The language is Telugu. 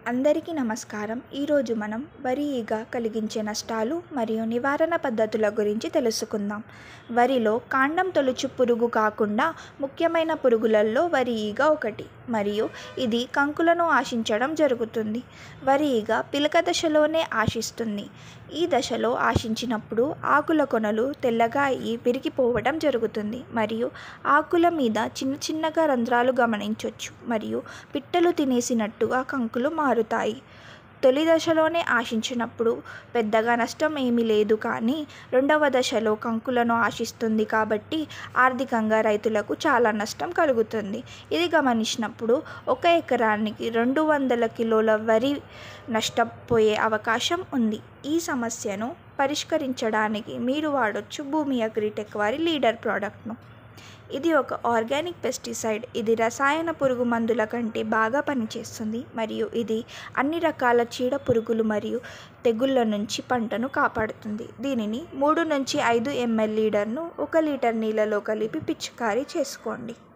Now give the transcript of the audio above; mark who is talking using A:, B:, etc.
A: అందరికీ నమస్కారం. ఈరోజు మనం వరి ఈగ కలిగించే నష్టాలు మరియు నివారణ పద్ధతుల గురించి తెలుసుకుందాం. వరిలో కాండం తొలుచు పురుగు కాకుండా ముఖ్యమైన పురుగులలో వరి ఈగ ఒకటి మరియు ఇది కంకులను ఆశించడం జరుగుతుంది. వరి ఈగ పిలక దశలోనే ఆశిస్తుంది. ఈ దశలో ఆశించినప్పుడు ఆకుల కొనలు తెల్లగా అయ్యి విరిగిపోవడం జరుగుతుంది మరియు ఆకుల మీద చిన్న చిన్నగా రంధ్రాలు గమనించవచ్చు మరియు పిట్టలు తినేసినట్టుగా కంకులు మారుతాయి. తొలి దశలోనే ఆశించినప్పుడు పెద్దగా నష్టం ఏమీ లేదు, కానీ రెండవ దశలో కంకులను ఆశిస్తుంది కాబట్టి ఆర్థికంగా రైతులకు చాలా నష్టం కలుగుతుంది. ఇది గమనించినప్పుడు 1 ఎకరానికి 200 కిలోల వరి నష్టపోయే అవకాశం ఉంది. ఈ సమస్యను పరిష్కరించడానికి మీరు వాడొచ్చు భూమి అగ్రిటెక్ వారి లీడర్ ప్రోడక్ట్ను. ఇది ఒక ఆర్గానిక్ పెస్టిసైడ్. ఇది రసాయన పురుగు మందుల కంటే బాగా పనిచేస్తుంది మరియు ఇది అన్ని రకాల చీడ పురుగులు మరియు తెగుళ్ళ నుంచి పంటను కాపాడుతుంది. దీనిని 3 నుంచి 5 ml లీటర్ను 1 లీటర్ నీళ్ళలో కలిపి పిచికారీ చేసుకోండి.